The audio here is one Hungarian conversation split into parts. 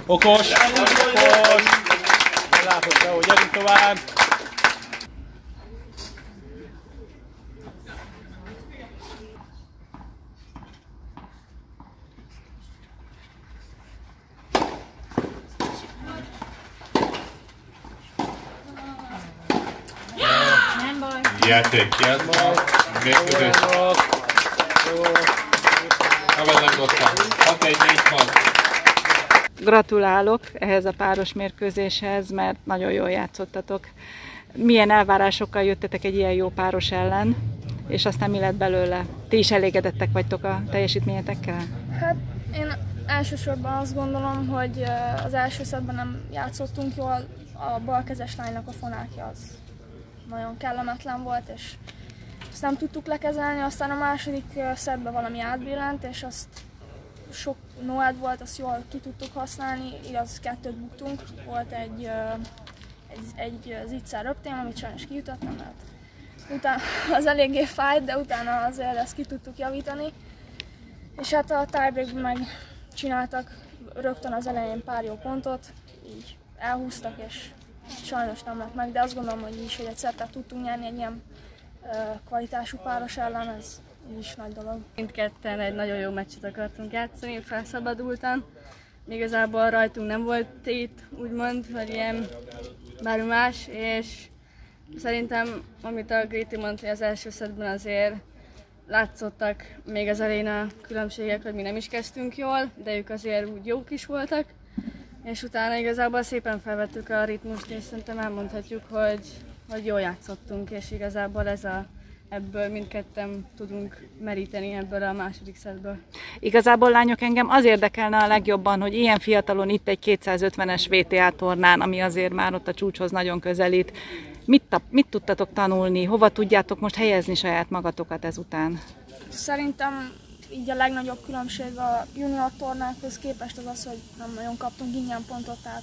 Okos! Látod, hogy gyerünk tovább! Játék kiadva, mérkőzés. Haverzagottam. 6-1-4-6. Gratulálok ehhez a páros mérkőzéshez, mert nagyon jól játszottatok. Milyen elvárásokkal jöttetek egy ilyen jó páros ellen, és aztán mi lett belőle? Ti is elégedettek vagytok a teljesítményetekkel? Hát én elsősorban azt gondolom, hogy az első szettben nem játszottunk jól, a balkezes lánynak a fonákja az nagyon kellemetlen volt, és azt nem tudtuk lekezelni, aztán a második szettben valami átbillent, és azt sok noed volt, azt jól ki tudtuk használni, igaz 2-t buktunk, volt egy zicser röptém, amit sajnos kijutottam, mert utána az eléggé fájt, de utána azért ezt ki tudtuk javítani. És hát a tiebreakben meg csináltak rögtön az elején pár jó pontot, így elhúztak, és sajnos nem lett meg, de azt gondolom, hogy is, hogy egy szettet tudtunk nyerni egy ilyen kvalitású páros ellen, ez is nagy dolog. Mindketten egy nagyon jó meccset akartunk játszani, felszabadultan. Igazából rajtunk nem volt tét, úgymond, vagy ilyen bármi más, és szerintem, amit a Griti mondta, hogy az első szettben azért látszottak még az elején a különbségek, hogy mi nem is kezdtünk jól, de ők azért úgy jók is voltak. És utána igazából szépen felvettük a ritmust, és szerintem elmondhatjuk, hogy jól játszottunk, és igazából ebből mindketten tudunk meríteni ebből a második szettből. Igazából lányok, engem az érdekelne a legjobban, hogy ilyen fiatalon itt egy 250-es VTA tornán, ami azért már ott a csúcshoz nagyon közelít, mit tudtatok tanulni, hova tudjátok most helyezni saját magatokat ezután? Szerintem így a legnagyobb különbség a junior tornákhoz képest az, hogy nem nagyon kaptunk ingyen pontot, tehát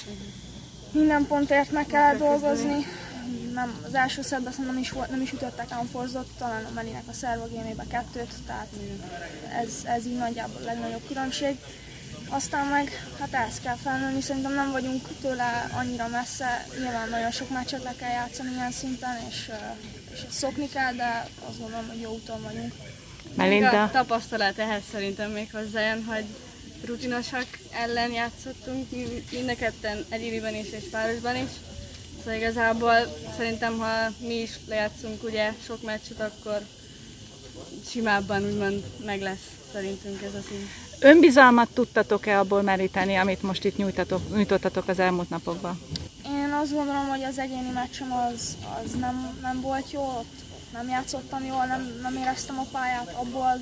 minden pontért meg kell dolgozni. Nem, az első szettben nem is ütöttek unforced, talán a Melinek a serve game-ébe 2-t, tehát ez így nagyjából a legnagyobb különbség. Aztán meg hát ezt kell felnőni, szerintem nem vagyunk tőle annyira messze, nyilván nagyon sok meccset le kell játszani ilyen szinten, és szokni kell, de azt gondolom, hogy jó úton vagyunk. Melinda? A tapasztalat ehhez szerintem még hozzájön, hogy rutinosak ellen játszottunk, mind a ketten egyéniben is és párosban is. Szóval igazából szerintem, ha mi is lejátszunk ugye sok meccset, akkor simábban úgymond meg lesz szerintünk ez a szín. Önbizalmat tudtatok-e abból meríteni, amit most itt nyújtottatok az elmúlt napokban? Én azt gondolom, hogy az egyéni meccsem az nem volt jó, ott nem játszottam jól, nem éreztem a pályát, abból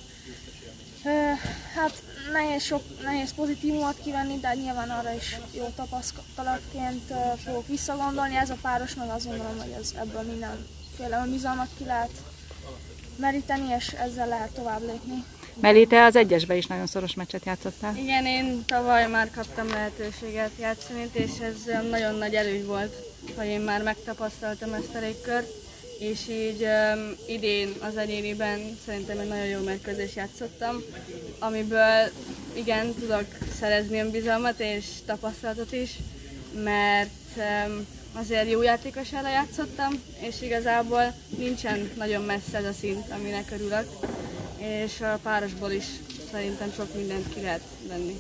hát nehéz pozitívumot kivenni, de nyilván arra is jó tapasztalatként fogok visszagondolni. Ez a páros, meg azt gondolom, hogy ebből mindenféle önbizalmat ki lehet meríteni, és ezzel lehet tovább lépni. Meli, te az egyesbe is nagyon szoros meccset játszottál. Igen, én tavaly már kaptam lehetőséget játszani, és ez nagyon nagy előny volt, hogy én már megtapasztaltam ezt a légkört, és így idén az egyéniben szerintem egy nagyon jó mérkőzést játszottam, amiből igen, tudok szerezni önbizalmat és tapasztalatot is, mert azért jó játékos ellen játszottam, és igazából nincsen nagyon messze ez a szint, aminek örülök, és a párosból is szerintem sok mindent ki lehet venni.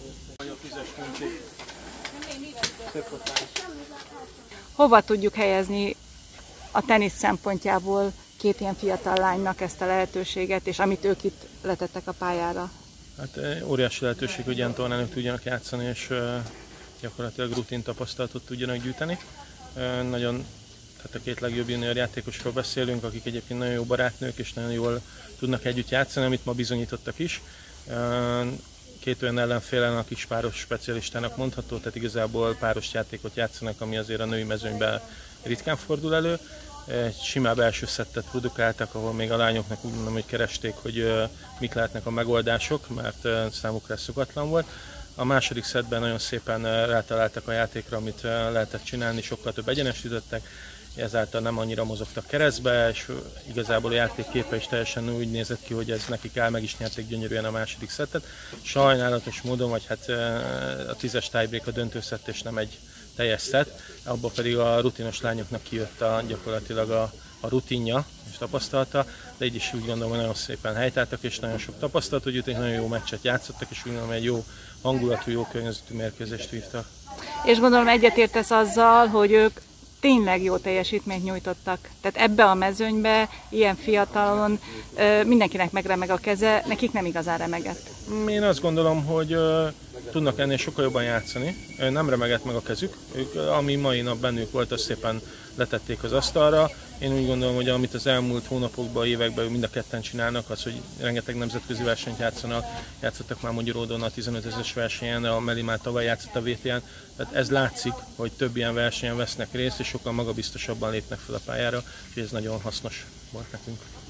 Hova tudjuk helyezni a tenisz szempontjából két ilyen fiatal lánynak ezt a lehetőséget, és amit ők itt letettek a pályára? Hát óriási lehetőség, hogy ilyen tornán ők tudjanak játszani, és gyakorlatilag rutin tapasztalatot tudjanak gyűjteni. Tehát a két legjobb junior játékosról beszélünk, akik egyébként nagyon jó barátnők, és nagyon jól tudnak együtt játszani, amit ma bizonyítottak is. Két olyan ellenfélen, a kis páros specialistának mondható, tehát igazából páros játékot játszanak, ami azért a női mezőnyben ritkán fordul elő. Egy simább első szettet produkáltak, ahol még a lányoknak úgy mondom, hogy keresték, hogy mik lehetnek a megoldások, mert számukra ez szokatlan volt. A második szettben nagyon szépen rátaláltak a játékra, amit lehetett csinálni, sokkal több egyenest ütöttek, ezáltal nem annyira mozogtak keresztbe, és igazából a játékképe is teljesen úgy nézett ki, hogy ez nekik áll, meg is nyerték gyönyörűen a második szettet. Sajnálatos módon, vagy hát a 10-es tiebreak a döntőszett és nem egy teljes szett, abban pedig a rutinos lányoknak kijött gyakorlatilag a rutinja és tapasztalata, de így is úgy gondolom, hogy nagyon szépen helytáltak, és nagyon sok tapasztalatot gyűjtöttek, nagyon jó meccset játszottak, és úgy gondolom, hogy egy jó hangulatú, jó környezetű mérkőzést vívtak. És gondolom egyetértesz azzal, hogy ők tényleg jó teljesítményt nyújtottak. Tehát ebbe a mezőnybe, ilyen fiatalon mindenkinek megremeg a keze, nekik nem igazán remegett. Én azt gondolom, hogy tudnak ennél sokkal jobban játszani. Nem remegett meg a kezük. Ők, ami mai nap bennük volt, azt szépen letették az asztalra. Én úgy gondolom, hogy amit az elmúlt hónapokban, években mind a ketten csinálnak, az, hogy rengeteg nemzetközi versenyt játszanak, játszottak már Magyaródon a 15 000-es versenyen, a Meli már tavaly játszott a VTN, tehát ez látszik, hogy több ilyen versenyen vesznek részt, és sokkal magabiztosabban lépnek fel a pályára, és ez nagyon hasznos volt nekünk.